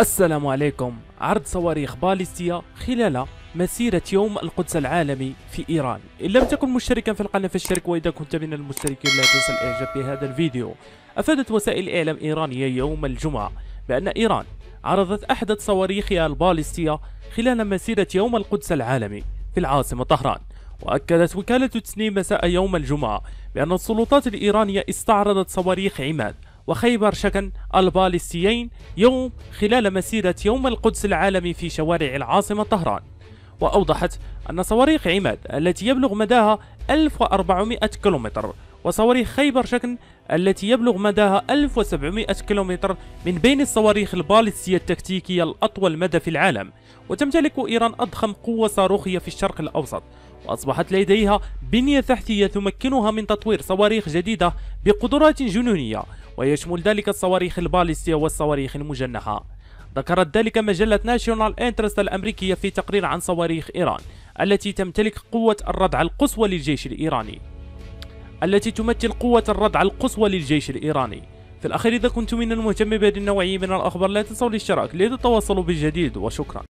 السلام عليكم. عرض صواريخ باليستية خلال مسيرة يوم القدس العالمي في إيران. إن لم تكن مشتركا في القناة فاشترك، وإذا كنت من المشتركين لا تنسى الإعجاب بهذا الفيديو. أفادت وسائل إعلام إيرانية يوم الجمعة بأن إيران عرضت أحدث صواريخها الباليستية خلال مسيرة يوم القدس العالمي في العاصمة طهران. وأكدت وكالة تسنيم مساء يوم الجمعة بأن السلطات الإيرانية استعرضت صواريخ عماد وخيبر شكن الباليستيين خلال مسيرة يوم القدس العالمي في شوارع العاصمة طهران. وأوضحت أن صواريخ عماد التي يبلغ مداها 1400 كيلومتر وصواريخ خيبر شكن التي يبلغ مداها 1700 كيلومتر من بين الصواريخ الباليستية التكتيكية الأطول مدى في العالم. وتمتلك إيران أضخم قوة صاروخية في الشرق الأوسط، وأصبحت لديها بنية تحتية تمكنها من تطوير صواريخ جديدة بقدرات جنونية، ويشمل ذلك الصواريخ الباليستية والصواريخ المجنحة. ذكرت ذلك مجلة ناشيونال انترست الأمريكية في تقرير عن صواريخ إيران التي تمتلك قوة الردع القصوى للجيش الإيراني في الأخير، إذا كنتم من المهتمين بهذه النوعية من الأخبار لا تنسوا الاشتراك لتتواصلوا بالجديد، وشكرا.